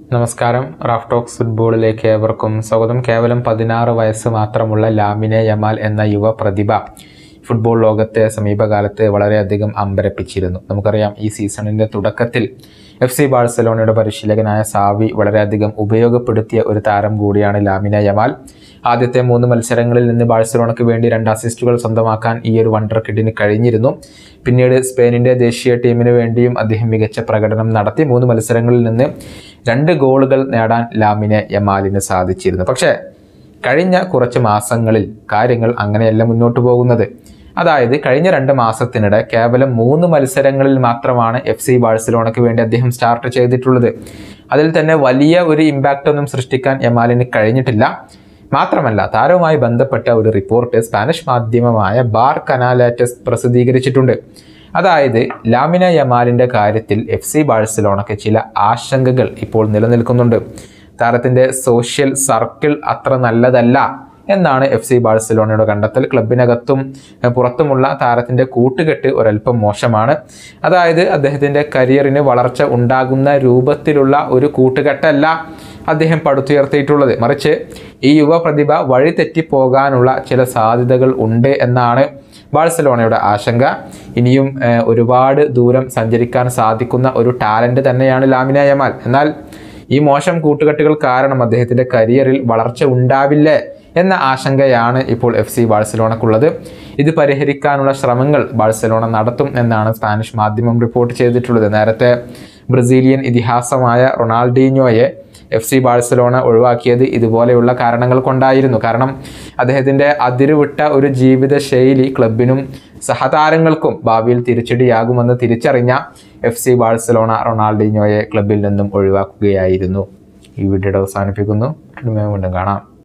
നമസ്കാരം. Raf talks ഫുട്ബോളിലേക്ക് ഏവർക്കും സ്വാഗതം. കേവലം 16 വയസ്സ് മാത്രമുള്ള ലാമിനെ യമാൽ എന്ന യുവ പ്രതിഭ ഫുട്ബോൾ ലോകത്തെ സമീപകാലത്ത് വളരെയധികം അമ്പരപ്പിച്ചിരുന്നു. നമുക്കറിയാം, ഈ സീസണിൻ്റെ തുടക്കത്തിൽ FC ബാഴ്സലോണയുടെ പരിശീലകനായ സാവി വളരെയധികം ഉപയോഗപ്പെടുത്തിയ ഒരു താരം കൂടിയാണ് ലാമിനെ യമാൽ. ആദ്യത്തെ 3 മത്സരങ്ങളിൽ നിന്ന് ബാഴ്സലോണയ്ക്ക് വേണ്ടി 2 അസിസ്റ്റുകൾ സ്വന്തമാക്കാൻ ഈ ഒരു വണ്ടർ കിഡിന് കഴിഞ്ഞിരുന്നു. പിന്നീട് സ്പെയിനിൻ്റെ ദേശീയ ടീമിന് വേണ്ടിയും അദ്ദേഹം മികച്ച പ്രകടനം നടത്തി 3 മത്സരങ്ങളിൽ നിന്ന് 2 ഗോളുകൾ നേടാൻ ലാമിനെ യമാലിന് സാധിച്ചിരുന്നു. പക്ഷേ കഴിഞ്ഞ കുറച്ച് മാസങ്ങളിൽ കാര്യങ്ങൾ അങ്ങനെയല്ല മുന്നോട്ട് പോകുന്നത്. അതായത് കഴിഞ്ഞ 2 മാസത്തിനിടെ കേവലം 3 മത്സരങ്ങളിൽ മാത്രമാണ് FC ബാഴ്സലോണയ്ക്ക് വേണ്ടി അദ്ദേഹം സ്റ്റാർട്ട് ചെയ്തിട്ടുള്ളത്. അതിൽ തന്നെ വലിയ ഒരു ഇമ്പാക്റ്റ് ഒന്നും സൃഷ്ടിക്കാൻ യമാലിന് കഴിഞ്ഞിട്ടില്ല. മാത്രമല്ല, താരവുമായി ബന്ധപ്പെട്ട ഒരു റിപ്പോർട്ട് സ്പാനിഷ് മാധ്യമമായ ബാർ കനാലാറ്റസ് പ്രസിദ്ധീകരിച്ചിട്ടുണ്ട്. അതായത് ലാമിനെ യമാലിൻ്റെ കാര്യത്തിൽ FC ബാഴ്സലോണയ്ക്ക് ചില ആശങ്കകൾ ഇപ്പോൾ നിലനിൽക്കുന്നുണ്ട്. താരത്തിൻ്റെ സോഷ്യൽ സർക്കിൾ അത്ര നല്ലതല്ല എന്നാണ് FC ബാഴ്സലോണയുടെ കണ്ടെത്തൽ. ക്ലബിനകത്തും പുറത്തുമുള്ള താരത്തിൻ്റെ കൂട്ടുകെട്ട് ഒരൽപ്പം മോശമാണ്. അതായത് അദ്ദേഹത്തിൻ്റെ കരിയറിന് വളർച്ച ഉണ്ടാകുന്ന രൂപത്തിലുള്ള ഒരു കൂട്ടുകെട്ടല്ല അദ്ദേഹം പടുത്തുയർത്തിയിട്ടുള്ളത്. മറിച്ച് ഈ യുവ പ്രതിഭ വഴി തെറ്റിപ്പോകാനുള്ള ചില സാധ്യതകൾ ഉണ്ട് എന്നാണ് ബാഴ്സലോണയുടെ ആശങ്ക. ഇനിയും ഒരുപാട് ദൂരം സഞ്ചരിക്കാൻ സാധിക്കുന്ന ഒരു ടാലൻറ്റ് തന്നെയാണ് ലാമിനെ യമാൽ. എന്നാൽ ഈ മോശം കൂട്ടുകെട്ടുകൾ കാരണം അദ്ദേഹത്തിൻ്റെ കരിയറിൽ വളർച്ച ഉണ്ടാവില്ലേ എന്ന ആശങ്കയാണ് ഇപ്പോൾ FC ബാഴ്സലോണക്കുള്ളത്. ഇത് പരിഹരിക്കാനുള്ള ശ്രമങ്ങൾ ബാഴ്സലോണ നടത്തും എന്നാണ് സ്പാനിഷ് മാധ്യമം റിപ്പോർട്ട് ചെയ്തിട്ടുള്ളത്. നേരത്തെ ബ്രസീലിയൻ ഇതിഹാസമായ റൊണാൾഡീഞ്ഞോയെ FC ബാഴ്സലോണ ഒഴിവാക്കിയത് ഇതുപോലെയുള്ള കാരണങ്ങൾ കൊണ്ടായിരുന്നു. കാരണം അദ്ദേഹത്തിൻ്റെ അതിരുവിട്ട ഒരു ജീവിത ശൈലി ക്ലബിനും സഹതാരങ്ങൾക്കും ഭാവിയിൽ തിരിച്ചടിയാകുമെന്ന് തിരിച്ചറിഞ്ഞ FC ബാഴ്സലോണ റൊണാൾഡീഞ്ഞോയെ ക്ലബിൽ നിന്നും ഒഴിവാക്കുകയായിരുന്നു. ഈ വീഡിയോ അവസാനിപ്പിക്കുന്നു. വീണ്ടും കാണാം.